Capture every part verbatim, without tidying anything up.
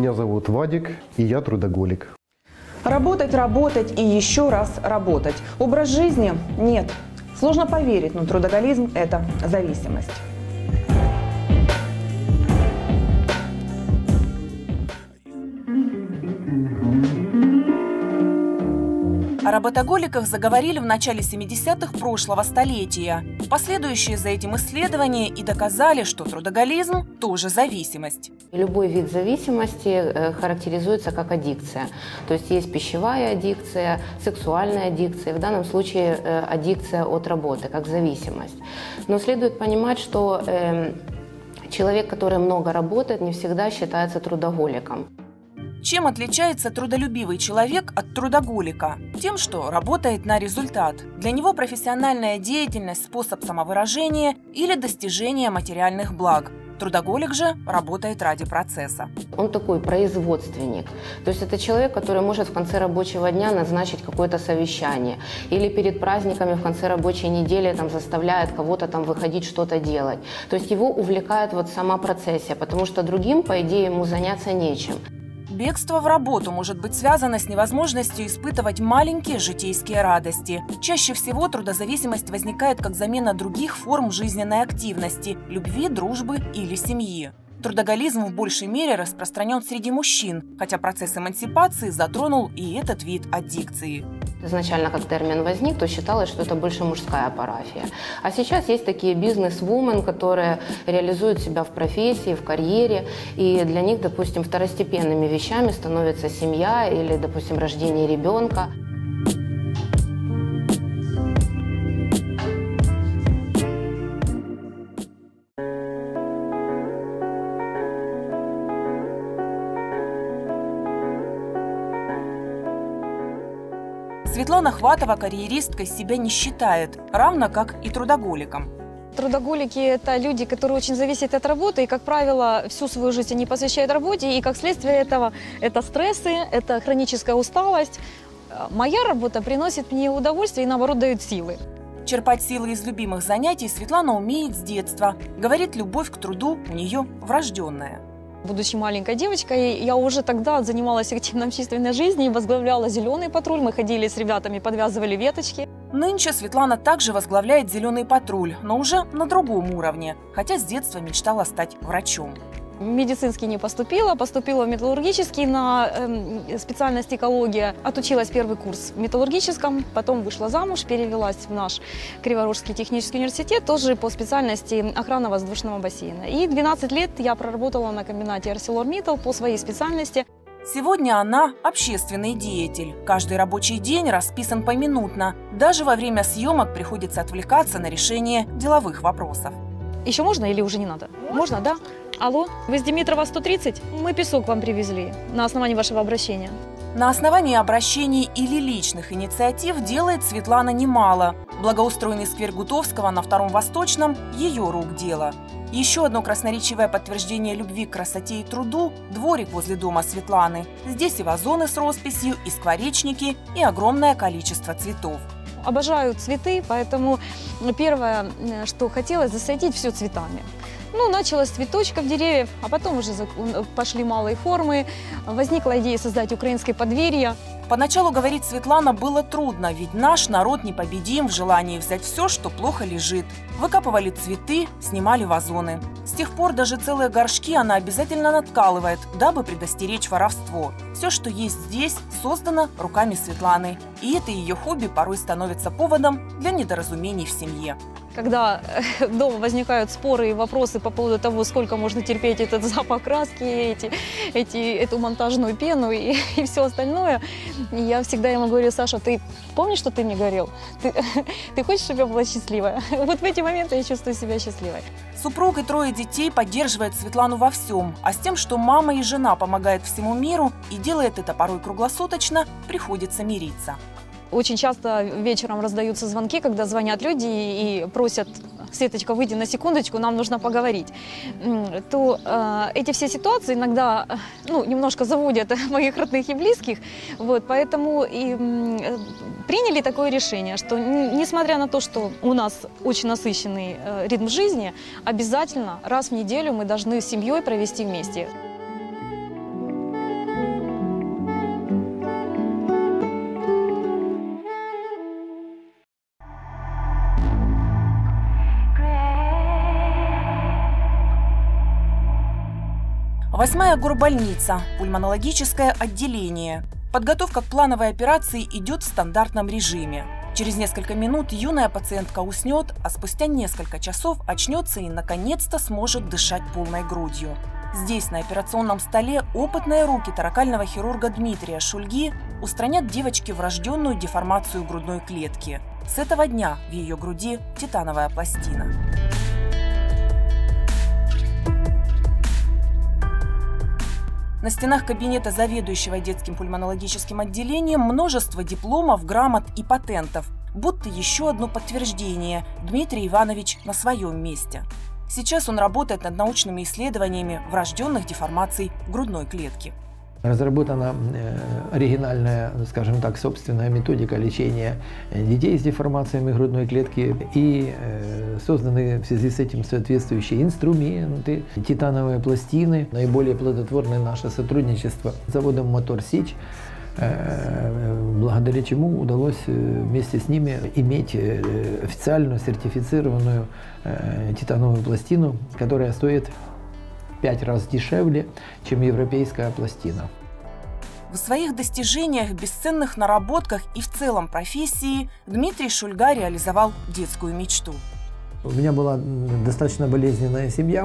Меня зовут Вадик, и я трудоголик. Работать, работать и еще раз работать. Образ жизни? Нет. Сложно поверить, но трудоголизм – это зависимость. О работоголиках заговорили в начале семидесятых прошлого столетия. Последующие за этим исследования и доказали, что трудоголизм – тоже зависимость. Любой вид зависимости характеризуется как аддикция. То есть есть пищевая аддикция, сексуальная аддикция, в данном случае аддикция от работы, как зависимость. Но следует понимать, что человек, который много работает, не всегда считается трудоголиком. Чем отличается трудолюбивый человек от трудоголика? Тем, что работает на результат. Для него профессиональная деятельность – способ самовыражения или достижения материальных благ. Трудоголик же работает ради процесса. Он такой производственник. То есть это человек, который может в конце рабочего дня назначить какое-то совещание. Или перед праздниками в конце рабочей недели там, заставляет кого-то там выходить что-то делать. То есть его увлекает вот сама процессия, потому что другим, по идее, ему заняться нечем. Бегство в работу может быть связано с невозможностью испытывать маленькие житейские радости. Чаще всего трудозависимость возникает как замена других форм жизненной активности – любви, дружбы или семьи. Трудоголизм в большей мере распространен среди мужчин, хотя процесс эмансипации затронул и этот вид аддикции. Изначально, как термин возник, то считалось, что это больше мужская парафия. А сейчас есть такие бизнес-вумен, которые реализуют себя в профессии, в карьере, и для них, допустим, второстепенными вещами становится семья или, допустим, рождение ребенка. Светлана Хватова карьеристкой себя не считает, равно как и трудоголиком. Трудоголики – это люди, которые очень зависят от работы, и, как правило, всю свою жизнь они посвящают работе, и, как следствие этого, это стрессы, это хроническая усталость. Моя работа приносит мне удовольствие и, наоборот, дает силы. Черпать силы из любимых занятий Светлана умеет с детства. Говорит, любовь к труду у нее врожденная. Будучи маленькой девочкой, я уже тогда занималась активной общественной жизнью, возглавляла «Зеленый патруль». Мы ходили с ребятами, подвязывали веточки. Нынче Светлана также возглавляет «Зеленый патруль», но уже на другом уровне, хотя с детства мечтала стать врачом. В медицинский не поступила, поступила в металлургический на э, специальность экология. Отучилась первый курс в металлургическом, потом вышла замуж, перевелась в наш Криворожский технический университет, тоже по специальности охрана воздушного бассейна. И двенадцать лет я проработала на комбинате ArcelorMittal по своей специальности. Сегодня она общественный деятель. Каждый рабочий день расписан поминутно. Даже во время съемок приходится отвлекаться на решение деловых вопросов. Еще можно или уже не надо? Можно, да? Алло, вы с Димитрова сто тридцать? Мы песок вам привезли на основании вашего обращения. На основании обращений или личных инициатив делает Светлана немало. Благоустроенный сквер Гутовского на Втором Восточном – ее рук дело. Еще одно красноречивое подтверждение любви к красоте и труду – дворик возле дома Светланы. Здесь и вазоны с росписью, и скворечники, и огромное количество цветов. Обожаю цветы, поэтому первое, что хотелось, засадить все цветами. Ну, началось с цветочков деревьев, а потом уже пошли малые формы. Возникла идея создать украинское подверье. Поначалу, говорит Светлана, было трудно, ведь наш народ непобедим в желании взять все, что плохо лежит. Выкапывали цветы, снимали вазоны. С тех пор даже целые горшки она обязательно надкалывает, дабы предостеречь воровство. Все, что есть здесь, создано руками Светланы. И это ее хобби порой становится поводом для недоразумений в семье. Когда дома возникают споры и вопросы по поводу того, сколько можно терпеть этот запах краски, эти, эти, эту монтажную пену и, и все остальное, я всегда ему говорю: Саша, ты помнишь, что ты мне говорил? Ты, ты хочешь, чтобы я была счастливая? Вот в эти моменты я чувствую себя счастливой. Супруг и трое детей поддерживает Светлану во всем, а с тем, что мама и жена помогают всему миру и делает это порой круглосуточно, приходится мириться. Очень часто вечером раздаются звонки, когда звонят люди и просят: Светочка, выйди на секундочку, нам нужно поговорить. То э, эти все ситуации иногда ну, немножко заводят моих родных и близких. Вот, поэтому и э, приняли такое решение, что несмотря на то, что у нас очень насыщенный э, ритм жизни, обязательно раз в неделю мы должны с семьей провести вместе. Восьмая горбольница, пульмонологическое отделение. Подготовка к плановой операции идет в стандартном режиме. Через несколько минут юная пациентка уснет, а спустя несколько часов очнется и наконец-то сможет дышать полной грудью. Здесь, на операционном столе, опытные руки торакального хирурга Дмитрия Шульги устранят девочке врожденную деформацию грудной клетки. С этого дня в ее груди титановая пластина. На стенах кабинета заведующего детским пульмонологическим отделением множество дипломов, грамот и патентов, будто еще одно подтверждение – Дмитрий Иванович на своем месте. Сейчас он работает над научными исследованиями врожденных деформаций грудной клетки. Разработана оригинальная, скажем так, собственная методика лечения детей с деформациями грудной клетки и созданы в связи с этим соответствующие инструменты, титановые пластины. Наиболее плодотворное наше сотрудничество с заводом «Мотор Сич», благодаря чему удалось вместе с ними иметь официальную сертифицированную титановую пластину, которая стоит в пять раз дешевле, чем европейская пластина. В своих достижениях, бесценных наработках и в целом профессии Дмитрий Шульга реализовал детскую мечту. У меня была достаточно болезненная семья,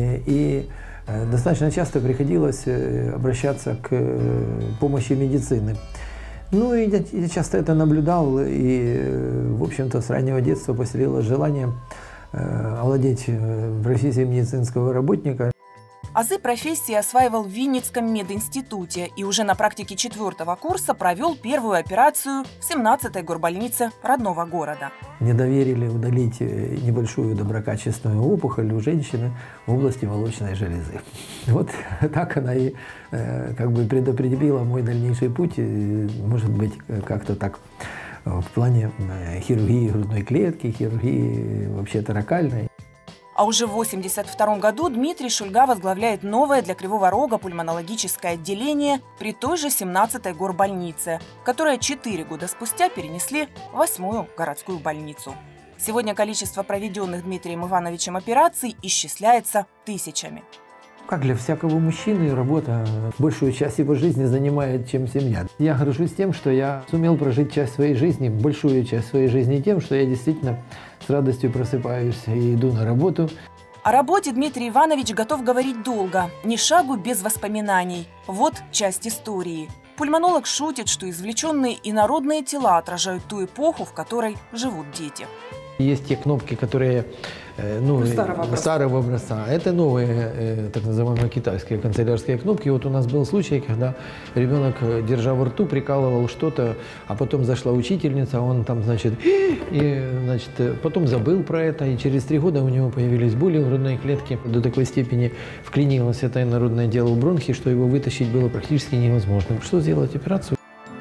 и достаточно часто приходилось обращаться к помощи медицины. Ну и я часто это наблюдал, и, в общем-то, с раннего детства поселилось желание овладеть профессией медицинского работника. Азы профессии осваивал в Винницком мединституте и уже на практике четвертого курса провел первую операцию в семнадцатой горбольнице родного города. Мне доверили удалить небольшую доброкачественную опухоль у женщины в области молочной железы. Вот так она и как бы предопределила мой дальнейший путь, может быть, как-то так в плане хирургии грудной клетки, хирургии вообще торакальной. А уже в восемьдесят втором году Дмитрий Шульга возглавляет новое для Кривого Рога пульмонологическое отделение при той же семнадцатой горбольнице, которое четыре года спустя перенесли в восьмую городскую больницу. Сегодня количество проведенных Дмитрием Ивановичем операций исчисляется тысячами. Как для всякого мужчины, работа большую часть его жизни занимает, чем семья. Я горжусь тем, что я сумел прожить часть своей жизни, большую часть своей жизни тем, что я действительно с радостью просыпаюсь и иду на работу. О работе Дмитрий Иванович готов говорить долго, ни шагу без воспоминаний. Вот часть истории. Пульмонолог шутит, что извлеченные инородные тела отражают ту эпоху, в которой живут дети. Есть те кнопки, которые ну, старого, образца. старого образца. Это новые, так называемые китайские канцелярские кнопки. Вот у нас был случай, когда ребенок, держа во рту, прикалывал что-то, а потом зашла учительница, он там, значит, и, значит, потом забыл про это, и через три года у него появились боли в грудной клетке. До такой степени вклинилось это инородное дело в бронхи, что его вытащить было практически невозможно. Что сделать операцию?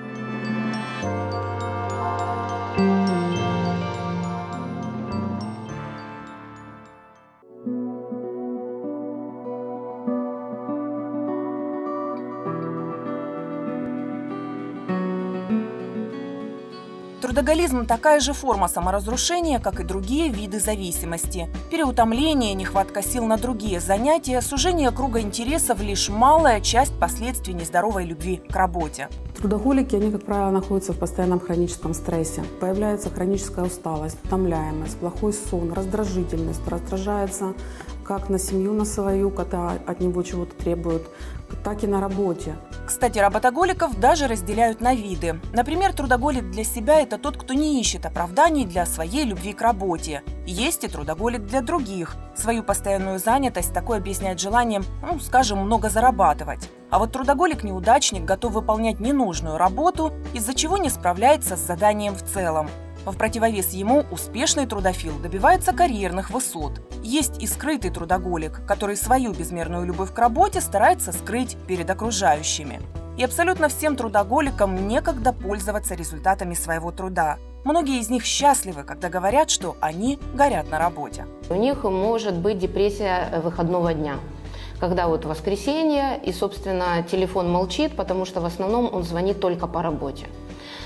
Трудоголизм – такая же форма саморазрушения, как и другие виды зависимости. Переутомление, нехватка сил на другие занятия, сужение круга интересов – лишь малая часть последствий нездоровой любви к работе. Трудоголики, они, как правило, находятся в постоянном хроническом стрессе. Появляется хроническая усталость, утомляемость, плохой сон, раздражительность. Раздражается как на семью, на свою, когда от него чего-то требуют, так и на работе. Кстати, работоголиков даже разделяют на виды. Например, трудоголик для себя – это тот, кто не ищет оправданий для своей любви к работе. Есть и трудоголик для других. Свою постоянную занятость такой объясняет желанием, ну, скажем, много зарабатывать. А вот трудоголик-неудачник готов выполнять ненужную работу, из-за чего не справляется с заданием в целом. В противовес ему успешный трудофил добивается карьерных высот. Есть и скрытый трудоголик, который свою безмерную любовь к работе старается скрыть перед окружающими. И абсолютно всем трудоголикам некогда пользоваться результатами своего труда. Многие из них счастливы, когда говорят, что они горят на работе. У них может быть депрессия выходного дня, когда вот воскресенье и, собственно, телефон молчит, потому что в основном он звонит только по работе.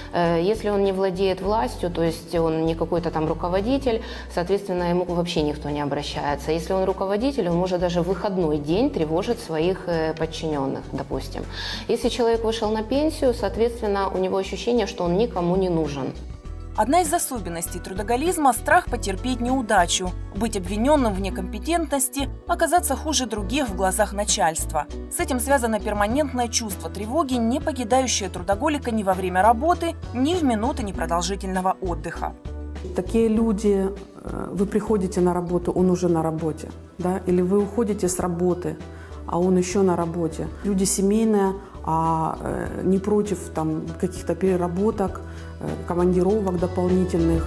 Если он не владеет властью, то есть он не какой-то там руководитель, соответственно, ему вообще никто не обращается. Если он руководитель, он может даже в выходной день тревожить своих подчиненных, допустим. Если человек вышел на пенсию, соответственно, у него ощущение, что он никому не нужен. Одна из особенностей трудоголизма – страх потерпеть неудачу, быть обвиненным в некомпетентности, оказаться хуже других в глазах начальства. С этим связано перманентное чувство тревоги, не покидающее трудоголика ни во время работы, ни в минуты непродолжительного отдыха. Такие люди, вы приходите на работу, он уже на работе, да? Или вы уходите с работы, а он еще на работе. Люди семейные, а не против там каких-то переработок, командировок дополнительных.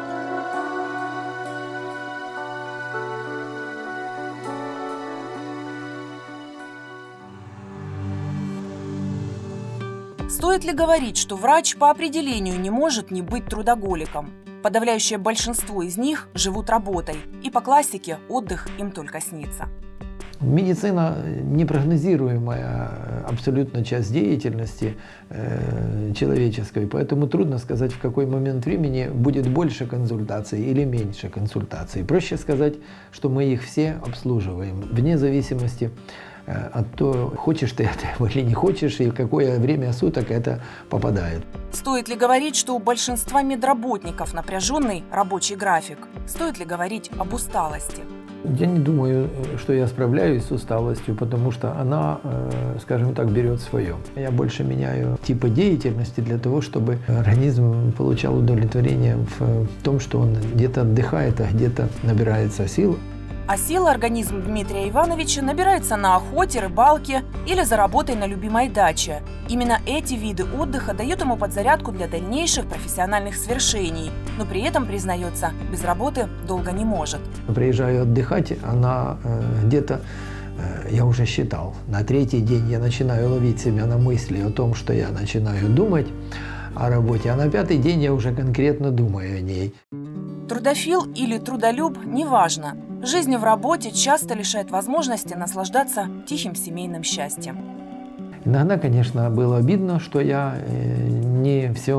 Стоит ли говорить, что врач по определению не может не быть трудоголиком? Подавляющее большинство из них живут работой, и по классике отдых им только снится. Медицина – непрогнозируемая абсолютно часть деятельности э, человеческой, поэтому трудно сказать, в какой момент времени будет больше консультаций или меньше консультаций. Проще сказать, что мы их все обслуживаем, вне зависимости э, от того, хочешь ты этого или не хочешь, и в какое время суток это попадает. Стоит ли говорить, что у большинства медработников напряженный рабочий график? Стоит ли говорить об усталости? Я не думаю, что я справляюсь с усталостью, потому что она, скажем так, берет свое. Я больше меняю типы деятельности для того, чтобы организм получал удовлетворение в том, что он где-то отдыхает, а где-то набирается сил. А силы организм Дмитрия Ивановича набирается на охоте, рыбалке или за работой на любимой даче. Именно эти виды отдыха дают ему подзарядку для дальнейших профессиональных свершений. Но при этом, признается, без работы долго не может. Приезжаю отдыхать, она э, где-то, э, я уже считал, на третий день я начинаю ловить себя на мысли о том, что я начинаю думать о работе, а на пятый день я уже конкретно думаю о ней. Трудофил или трудолюб – неважно. Жизнь в работе часто лишает возможности наслаждаться тихим семейным счастьем. Иногда, конечно, было обидно, что я не все,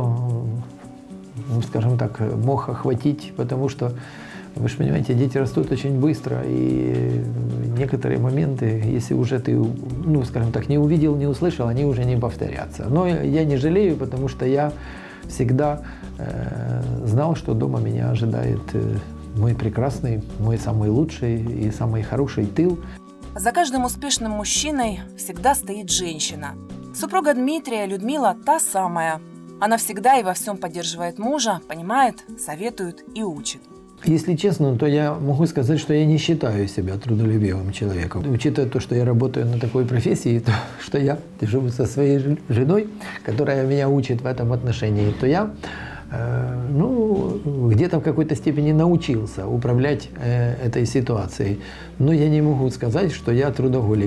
ну, скажем так, мог охватить, потому что, вы же понимаете, дети растут очень быстро, и некоторые моменты, если уже ты, ну, скажем так, не увидел, не услышал, они уже не повторятся. Но я не жалею, потому что я всегда э, знал, что дома меня ожидает э, мой прекрасный, мой самый лучший и самый хороший тыл. За каждым успешным мужчиной всегда стоит женщина. Супруга Дмитрия, Людмила, та самая. Она всегда и во всем поддерживает мужа, понимает, советует и учит. Если честно, то я могу сказать, что я не считаю себя трудолюбивым человеком. Учитывая то, что я работаю на такой профессии, то, что я живу со своей женой, которая меня учит в этом отношении, то я э, ну, где-то в какой-то степени научился управлять э, этой ситуацией. Но я не могу сказать, что я трудоголик.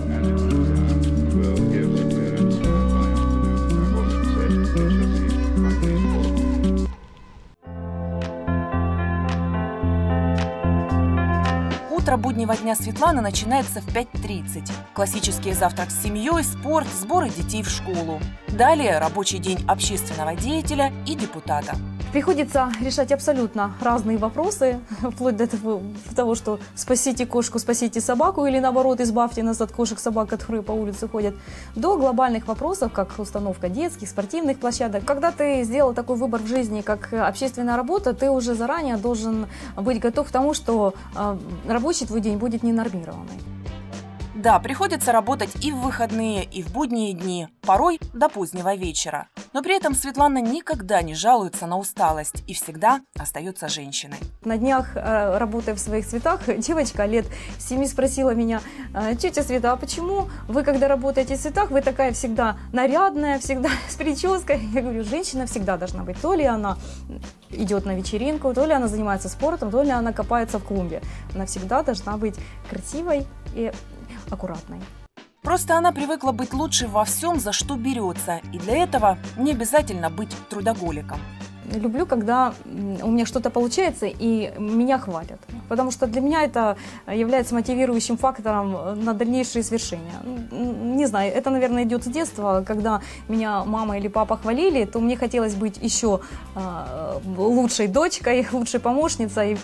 Утро буднего дня Светланы начинается в пять тридцать. Классический завтрак с семьей, спорт, сборы детей в школу. Далее рабочий день общественного деятеля и депутата. Приходится решать абсолютно разные вопросы, вплоть до того, того, что спасите кошку, спасите собаку, или наоборот, избавьте нас от кошек, собак, которые по улице ходят, до глобальных вопросов, как установка детских, спортивных площадок. Когда ты сделал такой выбор в жизни, как общественная работа, ты уже заранее должен быть готов к тому, что э, рабочий твой день будет ненормированный. Да, приходится работать и в выходные, и в будние дни, порой до позднего вечера. Но при этом Светлана никогда не жалуется на усталость и всегда остается женщиной. На днях, работая в своих цветах, девочка лет семи спросила меня: тетя Света, а почему вы, когда работаете в цветах, вы такая всегда нарядная, всегда с прической? Я говорю, женщина всегда должна быть. То ли она идет на вечеринку, то ли она занимается спортом, то ли она копается в клумбе. Она всегда должна быть красивой и аккуратной. Просто она привыкла быть лучшей во всем, за что берется, и для этого не обязательно быть трудоголиком. Люблю, когда у меня что-то получается и меня хвалят, потому что для меня это является мотивирующим фактором на дальнейшие свершения. Не знаю, это, наверное, идет с детства, когда меня мама или папа хвалили, то мне хотелось быть еще лучшей дочкой, лучшей помощницей.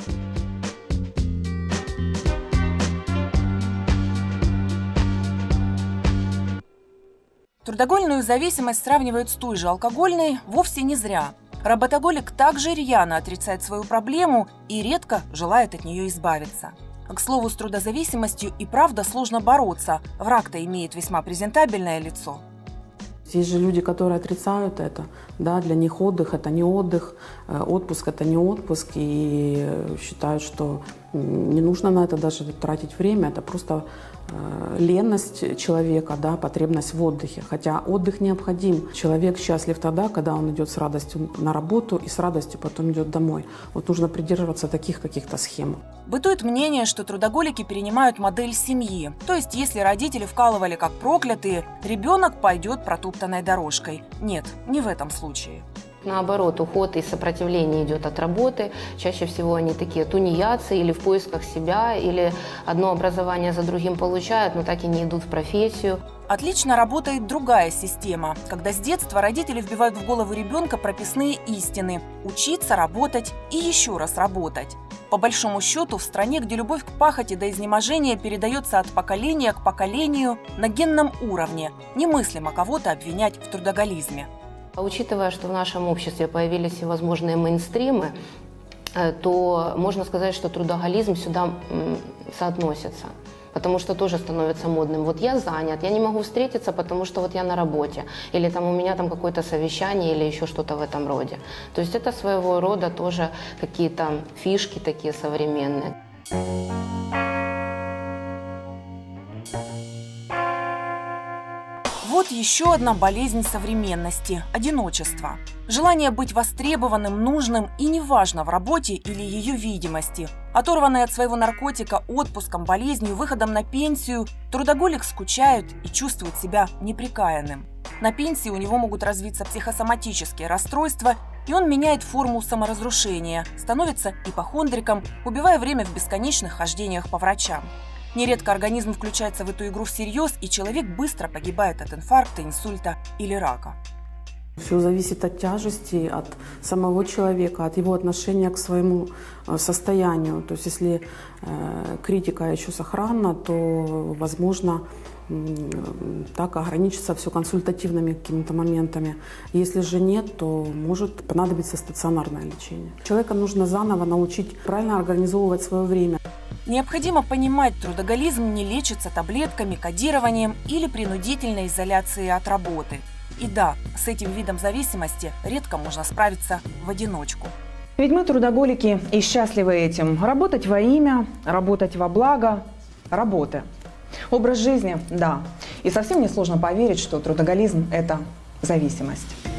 Трудоголичную зависимость сравнивают с той же алкогольной вовсе не зря. Работоголик также рьяно отрицает свою проблему и редко желает от нее избавиться. К слову, с трудозависимостью и правда сложно бороться. Враг-то имеет весьма презентабельное лицо. Есть же люди, которые отрицают это. Да, для них отдых – это не отдых, отпуск – это не отпуск. И считают, что не нужно на это даже тратить время. Это просто ленность человека, да, потребность в отдыхе. Хотя отдых необходим. Человек счастлив тогда, когда он идет с радостью на работу и с радостью потом идет домой. Вот нужно придерживаться таких каких-то схем. Бытует мнение, что трудоголики перенимают модель семьи. То есть, если родители вкалывали как проклятые, ребенок пойдет протоптанной дорожкой. Нет, не в этом случае. Наоборот, уход и сопротивление идет от работы. Чаще всего они такие тунеядцы или в поисках себя, или одно образование за другим получают, но так и не идут в профессию. Отлично работает другая система, когда с детства родители вбивают в голову ребенка прописные истины – учиться, работать и еще раз работать. По большому счету, в стране, где любовь к пахоте до изнеможения передается от поколения к поколению на генном уровне, немыслимо кого-то обвинять в трудоголизме. Учитывая, что в нашем обществе появились всевозможные мейнстримы, то можно сказать, что трудоголизм сюда соотносится, потому что тоже становится модным. Вот я занят, я не могу встретиться, потому что вот я на работе, или там у меня там какое-то совещание, или еще что-то в этом роде. То есть это своего рода тоже какие-то фишки такие современные. Вот еще одна болезнь современности – одиночество. Желание быть востребованным, нужным и неважно в работе или ее видимости. Оторванный от своего наркотика отпуском, болезнью, выходом на пенсию, трудоголик скучает и чувствует себя неприкаянным. На пенсии у него могут развиться психосоматические расстройства, и он меняет форму саморазрушения, становится ипохондриком, убивая время в бесконечных хождениях по врачам. Нередко организм включается в эту игру всерьез, и человек быстро погибает от инфаркта, инсульта или рака. Все зависит от тяжести, от самого человека, от его отношения к своему состоянию. То есть если э, критика еще сохранна, то, возможно, так ограничиться все консультативными какими-то моментами. Если же нет, то может понадобиться стационарное лечение. Человека нужно заново научить правильно организовывать свое время. Необходимо понимать, трудоголизм не лечится таблетками, кодированием или принудительной изоляцией от работы. И да, с этим видом зависимости редко можно справиться в одиночку. Ведь мы трудоголики и счастливы этим. Работать во имя, работать во благо работы. Образ жизни – да. И совсем несложно поверить, что трудоголизм – это зависимость.